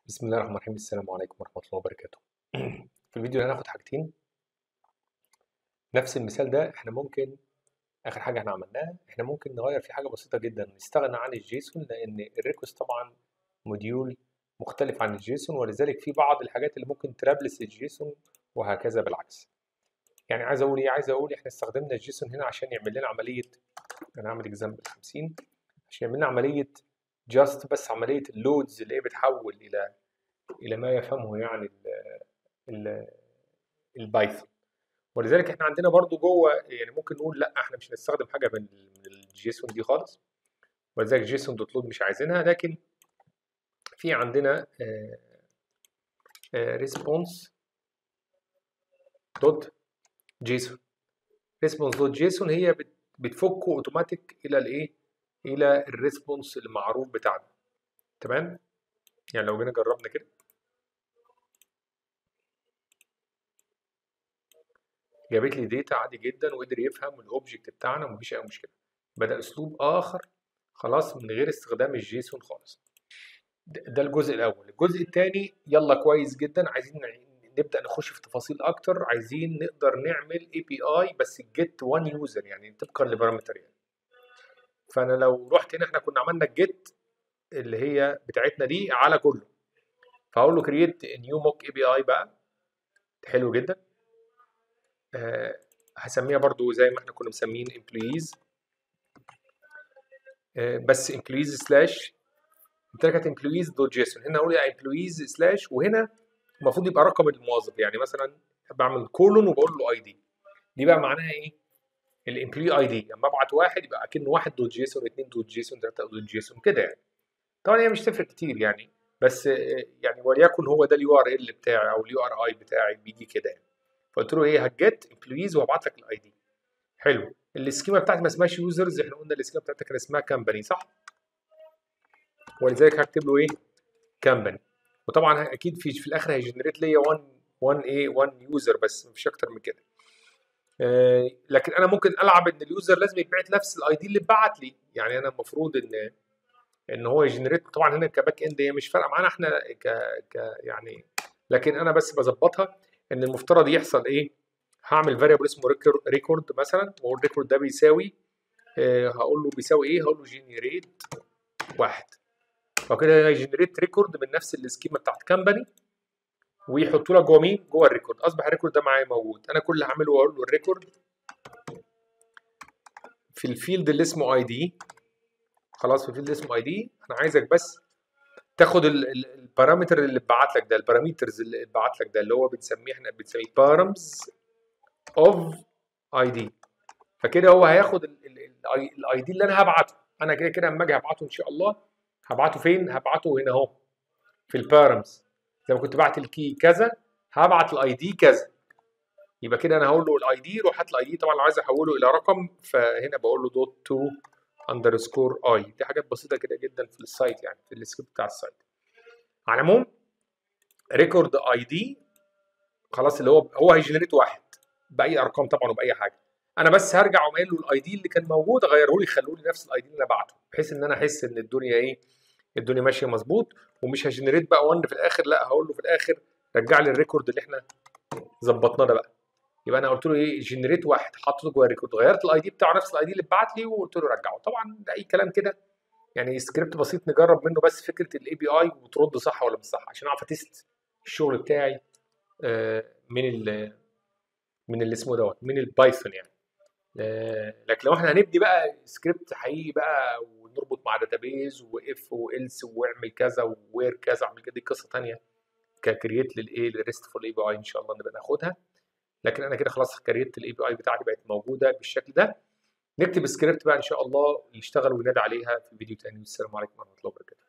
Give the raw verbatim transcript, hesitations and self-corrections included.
بسم الله الرحمن الرحيم. السلام عليكم ورحمة الله وبركاته. في الفيديو ده هناخد حاجتين. نفس المثال ده احنا ممكن اخر حاجة احنا عملناها احنا ممكن نغير فيه حاجة بسيطة جدا، نستغنى عن الجيسون لان الريكوست طبعا موديول مختلف عن الجيسون، ولذلك في بعض الحاجات اللي ممكن ترابلس الجيسون وهكذا بالعكس. يعني عايز اقول ايه؟ عايز اقول احنا استخدمنا الجيسون هنا عشان يعمل لنا عملية، انا هعمل اكزامبل خمسين عشان يعمل لنا عملية جاست بس عملية اللودز اللي هي بتحول الى الى ما يفهمه يعني ال ال البايثون. ولذلك احنا عندنا برضو جوه يعني ممكن نقول لا احنا مش هنستخدم حاجه من الجيسون دي خالص، ولذلك جيسون دوت لود مش عايزينها، لكن في عندنا ريسبونس دوت جيسون. ريسبونس دوت جيسون هي بتفكه اوتوماتيك الى الايه؟ الى الريسبونس المعروف بتاعنا. تمام؟ يعني لو جينا جربنا كده جابت لي داتا عادي جدا وقدر يفهم الاوبجكت بتاعنا ومفيش اي مشكله. بدأ اسلوب اخر خلاص من غير استخدام الجيسون خالص. ده الجزء الاول. الجزء الثاني يلا كويس جدا، عايزين نبدا نخش في تفاصيل اكتر. عايزين نقدر نعمل اي بي اي بس جيت وان يوزر يعني طبقا لبارامتر يعني. فانا لو رحت هنا احنا كنا عملنا الجيت اللي هي بتاعتنا دي على كله، فهقول له كرييت نيو موك اي بي اي بقى. حلو جدا. أه هسميها برضو زي ما احنا كنا مسمين امبلويز، أه بس امبلويز سلاش كانت امبلويز دوت جيسون. هنا اقول امبلويز سلاش، وهنا المفروض يبقى رقم الموظف. يعني مثلا بعمل كولون وبقول له اي دي. دي بقى معناها ايه؟ الامبلوي اي دي لما ابعت واحد يبقى اكنه واحد دوت جيسون، اثنين دوت جيسون، ثلاثة دوت جيسون كده يعني. طبعا هي مش تفرق كتير يعني، بس يعني وليكن هو ده اليو ار ال بتاعي او اليو ار اي بتاعي بيجي كده يعني. فقلت له ايه؟ هتجيت امبلويز وابعت لك الاي دي. حلو. السكيما بتاعتي ما اسمهاش يوزرز، احنا قلنا السكيما بتاعتي كان اسمها كامباني صح؟ ولذلك هكتب له ايه؟ كامباني. وطبعا اكيد في في الاخر هيجنريت ليا واحد واحد ايه واحد يوزر بس مفيش اكتر من كده. آه لكن انا ممكن العب ان اليوزر لازم يتبعت نفس الاي دي اللي اتبعت لي. يعني انا المفروض ان ان هو يجنريت. طبعا هنا كباك اند هي مش فارقه معانا احنا ك ك يعني، لكن انا بس بظبطها ان المفترض يحصل ايه. هعمل فاريبل اسمه ريكورد مثلا، والريكورد ده بيساوي آه هقول له بيساوي ايه؟ هقول له جنريت واحد. فكده هيجنريت ريكورد من نفس السكيما بتاعت كامباني ويحطوا لك جوه مين؟ جوه الريكورد. اصبح الريكورد ده معايا موجود. انا كل اللي هعمله واقول له الريكورد في الفيلد اللي اسمه اي دي. خلاص في الفيلد اللي اسمه اي دي انا عايزك بس تاخد البارامتر اللي اتبعت لك ده، البارامترز اللي اتبعت لك ده اللي هو بنسميه احنا بنسميه بارامز اوف اي دي. فكده هو هياخد الاي دي اللي انا هبعته. انا كده كده اما اجي هبعته ان شاء الله هبعته فين؟ هبعته هنا اهو في البارامز. زي ما كنت بعت الكي كذا هبعت الاي دي كذا. يبقى كده انا هقول له الاي دي روح هات الاي دي. طبعا لو عايز احوله الى رقم فهنا بقول له دوت تو اندرسكور اي. دي حاجات بسيطه كده جدا في السايت يعني في السكريبت بتاع السايت. على العموم ريكورد اي دي خلاص اللي هو هو هيجنريت واحد باي ارقام طبعا وباي حاجه. انا بس هرجع وقايل له الاي دي اللي كان موجود غيره لي خلوا لي نفس الاي دي اللي انا بعته، بحيث ان انا احس ان الدنيا ايه؟ الدنيا ماشيه مظبوط. ومش هجنريت بقى واحد في الاخر، لا هقول له في الاخر رجع لي الريكورد اللي احنا ظبطناه ده بقى. يبقى انا قلت له ايه؟ جنريت واحد، حطيته جوه الريكورد، غيرت الاي دي بتاعه نفس الاي دي اللي اتبعت لي وقلت له رجعه. طبعا ده اي كلام كده يعني، سكريبت بسيط نجرب منه بس فكره الاي بي اي وترد صح ولا مش صح عشان اعرف اتست الشغل بتاعي من ال من اللي اسمه دوت من البايثون يعني. لكن لو احنا هنبدي بقى سكريبت حقيقي بقى ونربط مع داتابيز واف والس واعمل كذا ووير كذا اعمل كده، دي قصه ثانيه ككرييت للايه للريستفول اي بي اي ان شاء الله نبقى ناخدها. لكن انا كده خلاص كريت الاي بي اي بتاعتي بقت موجوده بالشكل ده. نكتب سكريبت بقى ان شاء الله يشتغل وينادي عليها في فيديو تاني. والسلام عليكم ورحمه الله وبركاته.